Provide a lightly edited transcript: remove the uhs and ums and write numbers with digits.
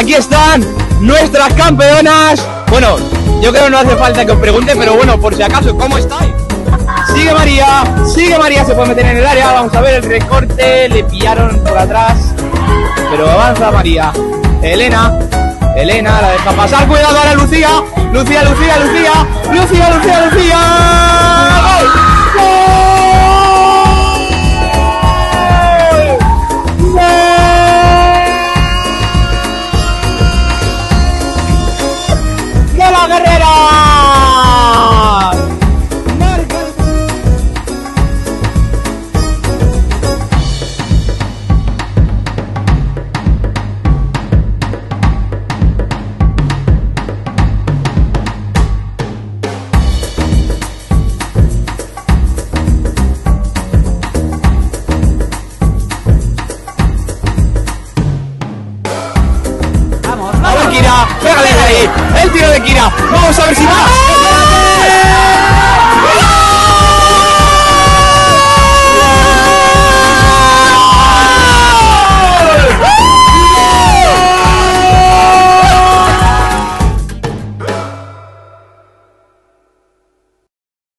aquí están nuestras campeonas. Bueno, yo creo que no hace falta que os pregunte, pero bueno, por si acaso, ¿cómo estáis? Sigue María, se puede meter en el área, vamos a ver el recorte, le pillaron por atrás, pero avanza María. Elena la deja pasar, cuidado ahora Lucía.